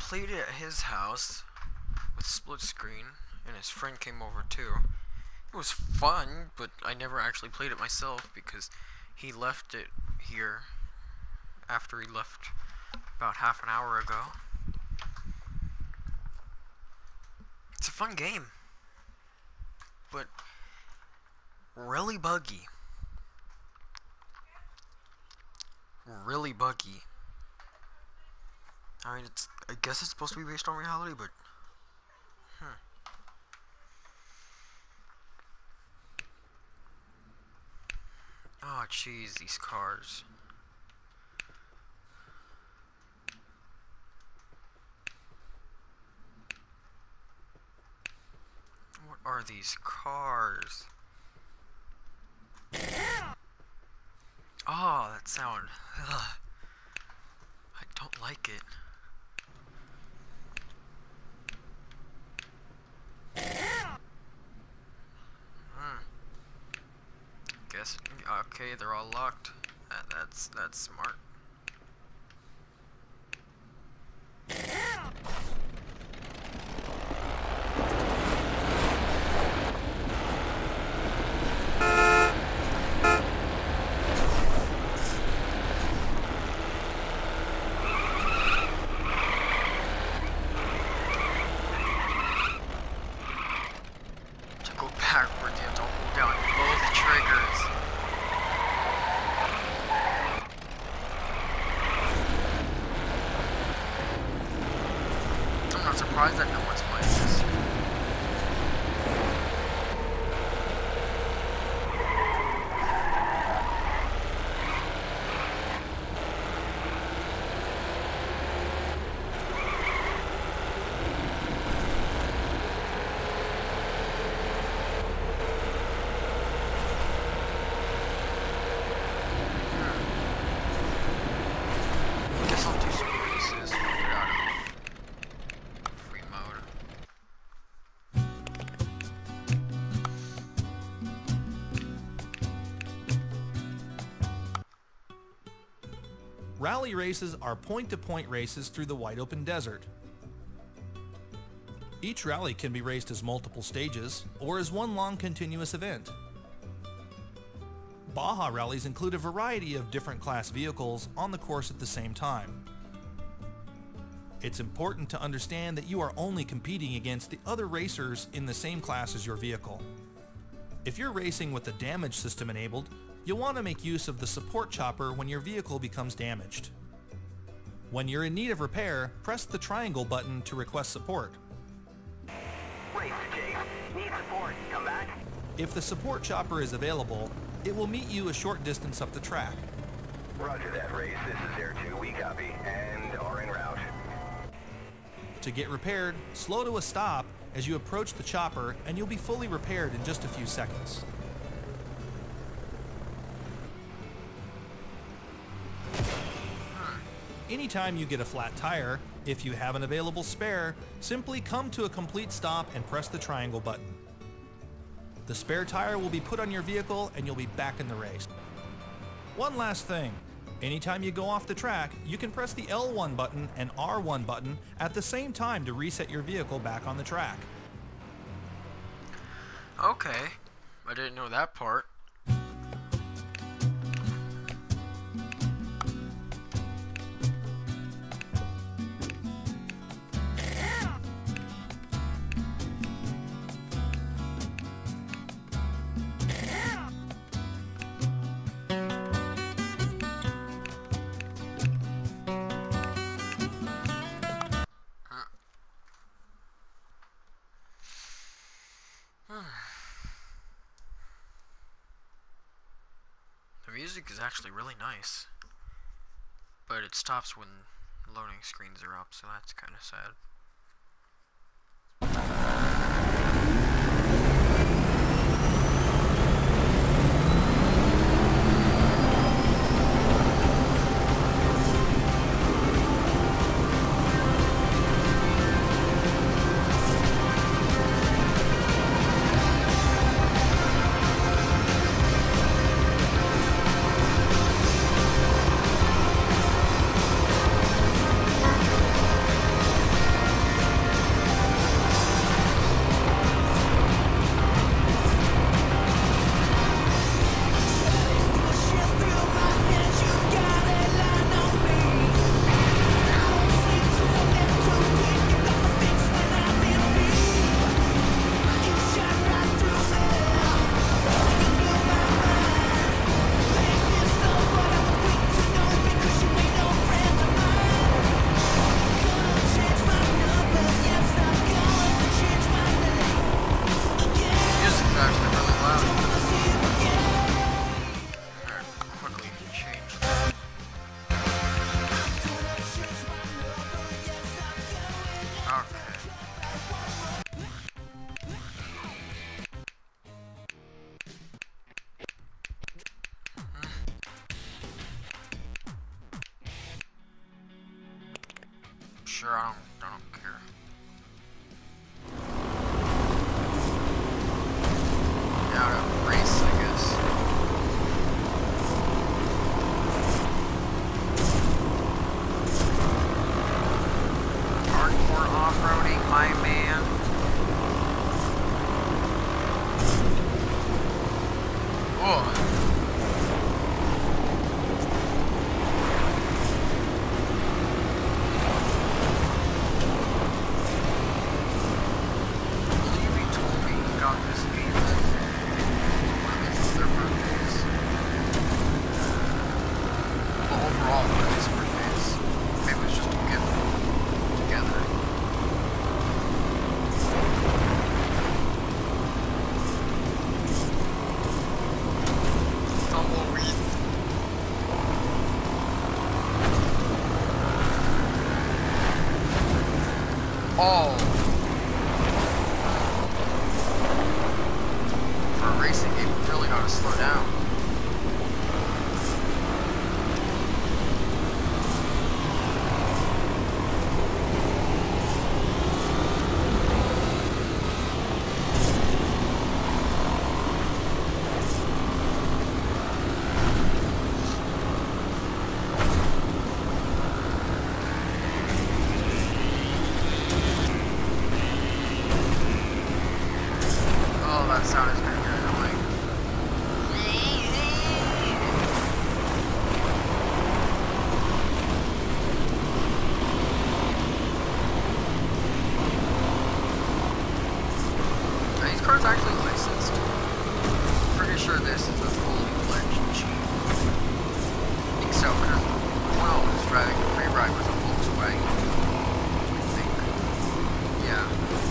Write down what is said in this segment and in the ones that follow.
played it at his house with split screen, and his friend came over too. It was fun, but I never actually played it myself because he left it here after he left about half an hour ago. It's a fun game, but really buggy. Really buggy. I mean, I guess it's supposed to be based on reality, but oh jeez, these cars. What are these cars? Oh, that sound. Ugh. I don't like it. Guess, okay, they're all locked. That's smart. To go backwards, you have to hold down both triggers. I'm not surprised that no one's playing this. Guess I'll do some races when I get out of free mode. Rally races are point-to-point races through the wide open desert. Each rally can be raced as multiple stages or as one long continuous event. Baja rallies include a variety of different class vehicles on the course at the same time. It's important to understand that you are only competing against the other racers in the same class as your vehicle. If you're racing with the damage system enabled, you'll want to make use of the support chopper when your vehicle becomes damaged. When you're in need of repair, press the triangle button to request support. Race to Chase. Need support. Come back. If the support chopper is available, it will meet you a short distance up the track. Roger that, Race. This is Air 2. We copy. And are en route. To get repaired, slow to a stop as you approach the chopper and you'll be fully repaired in just a few seconds. Anytime you get a flat tire, if you have an available spare, simply come to a complete stop and press the triangle button. The spare tire will be put on your vehicle and you'll be back in the race. One last thing, anytime you go off the track, you can press the L1 button and R1 button at the same time to reset your vehicle back on the track. Okay, I didn't know that part. The music is actually really nice, but it stops when loading screens are up, so that's kind of sad. Sure, I don't care. Now to race, I guess. Hardcore off-roading, my man. Whoa. Oh! For racing, you really gotta slow down. Oh, that sound is very annoying. Are these cars actually licensed? Pretty sure this is a fully fledged Jeep. I think so, because Will is driving a free ride with a Volkswagen. I think. Yeah.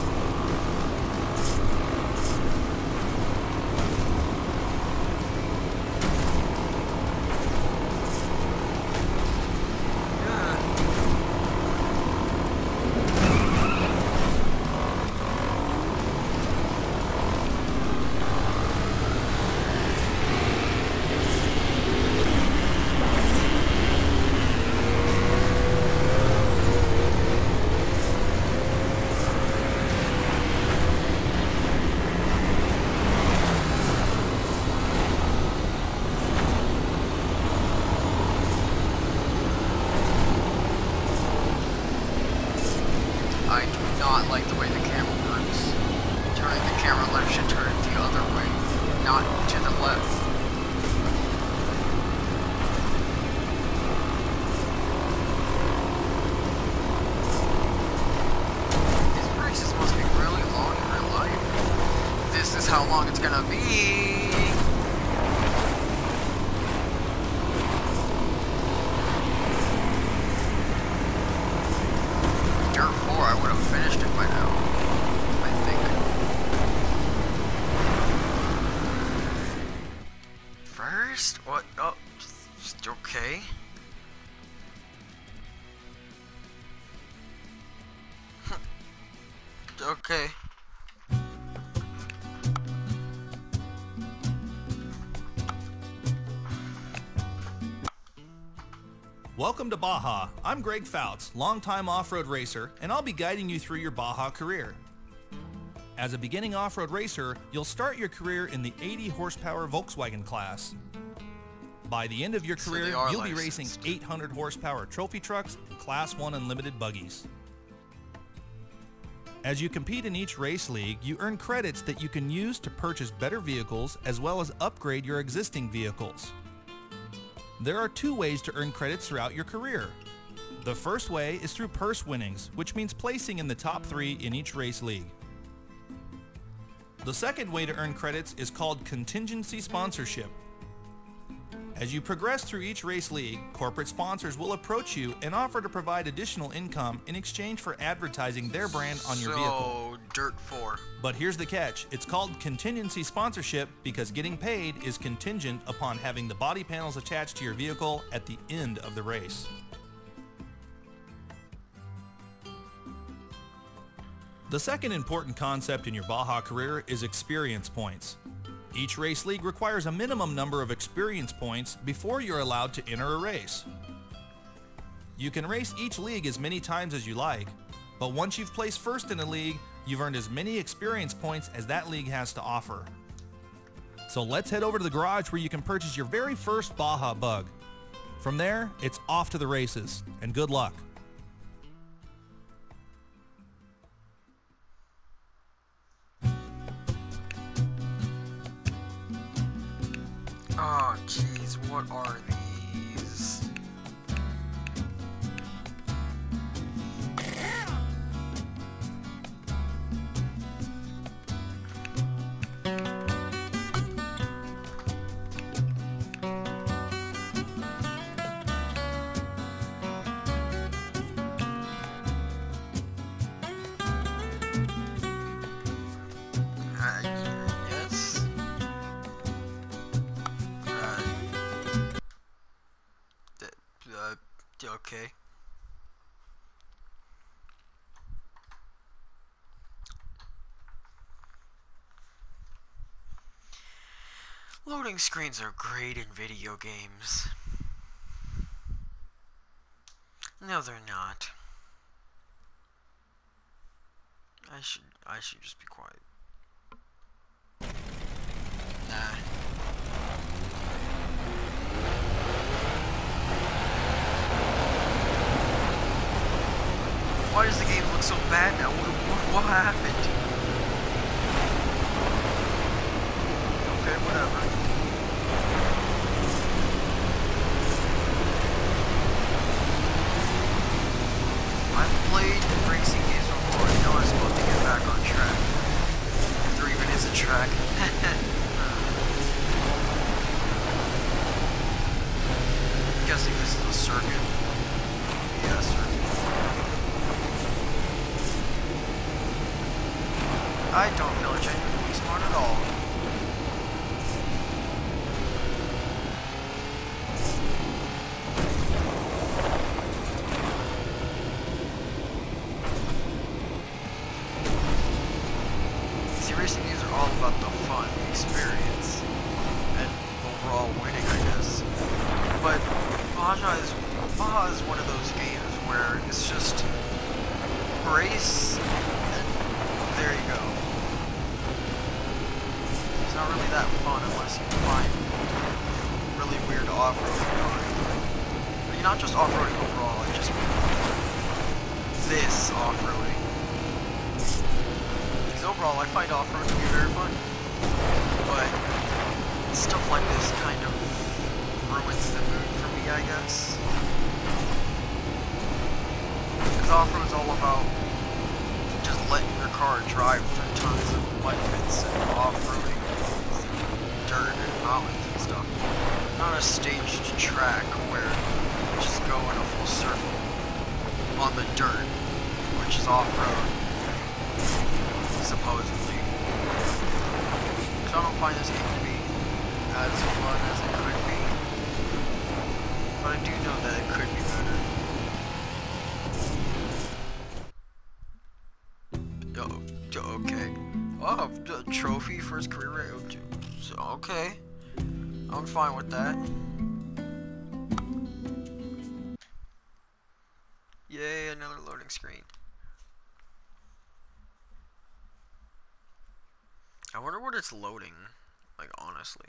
I do not like the way the camera works. Turning the camera left should turn it the other way, not to the left. These races must be really long in real life. This is how long it's gonna be. Dirt 4, I would have finished it by now, I think. First? What? Oh, just okay. Okay. Welcome to Baja. I'm Greg Fouts, longtime off-road racer, and I'll be guiding you through your Baja career. As a beginning off-road racer, you'll start your career in the 80 horsepower Volkswagen class. By the end of your career, you'll be racing 800 horsepower trophy trucks and Class 1 unlimited buggies. As you compete in each race league, you earn credits that you can use to purchase better vehicles as well as upgrade your existing vehicles. There are two ways to earn credits throughout your career. The first way is through purse winnings, which means placing in the top 3 in each race league. The second way to earn credits is called contingency sponsorship. As you progress through each race league, corporate sponsors will approach you and offer to provide additional income in exchange for advertising their brand on your vehicle. So, Dirt 4. But here's the catch. It's called contingency sponsorship because getting paid is contingent upon having the body panels attached to your vehicle at the end of the race. The second important concept in your Baja career is experience points. Each race league requires a minimum number of experience points before you're allowed to enter a race. You can race each league as many times as you like, but once you've placed first in a league, you've earned as many experience points as that league has to offer. So let's head over to the garage where you can purchase your very first Baja bug. From there, it's off to the races, and good luck. Oh, jeez, what are these? Yes. Okay. Loading screens are great in video games. No, they're not. I should just be quiet. Nah. Why does the game look so bad now? What happened? Okay, whatever. I've played racing games before. I know I'm supposed to get back on track. If there even is a track. I'm guessing this is a circuit. Yeah, circuit. I don't feel genuinely smart at all. See, racing games are all about the fun, the experience, and overall winning, I guess. But Baja is one of those games where it's just race, and there you go. It's not really that fun unless you find really weird off-roading fun. I mean, not just off-roading overall, I just mean this off-roading. Because overall, I find off-road to be very fun. But stuff like this kind of ruins the mood for me, I guess. Because off-road's all about just letting your car drive through tons of mud pits and off-roading dirt and mountains and stuff. Not a staged track where you just go in a full circle on the dirt, which is off-road, supposedly. So I don't find this game to be as fun as it could be. But I do know that it could be better. Okay. Oh, trophy first career rate. Okay. I'm fine with that. Yay, another loading screen. I wonder what it's loading, like, honestly.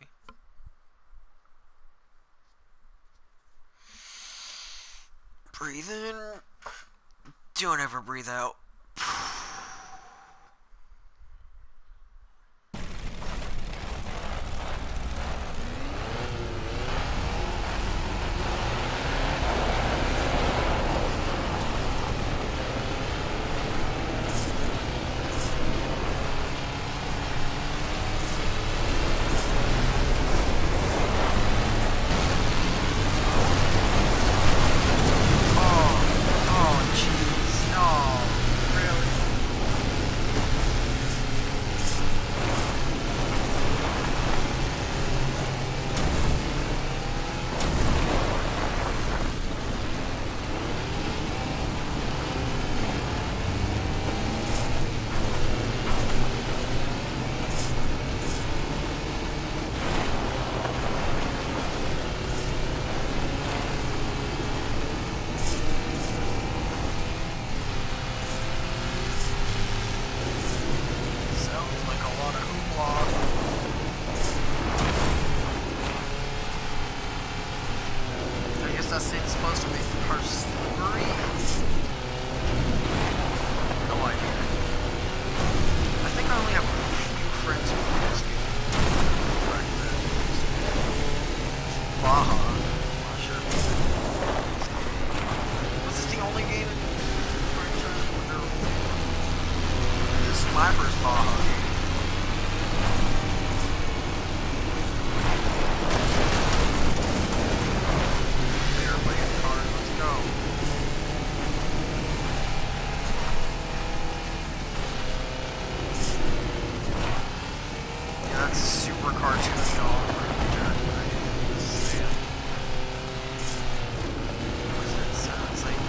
Breathe in. Don't ever breathe out. Oh, jeez, no. Is that thing supposed to make the car slippery? No idea. I think I only have a few friends who play this game. Back then. Baja. I'm not sure. Was this the only game in the franchise where this Slappers Baja game? Super cartoony all over again. What does that sound? It's like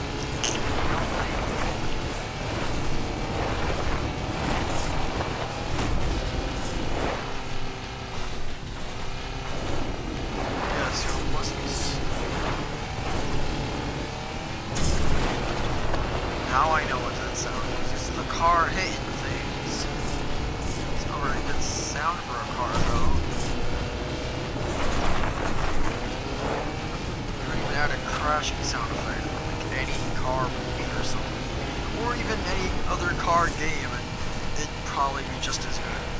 yeah, so it must be now I know what that sound is. It's the car hitting things. It's not a very good sound for a car though. You don't even add a crashing sound effect like any car movie or something. Or even any other car game, it'd probably be just as good.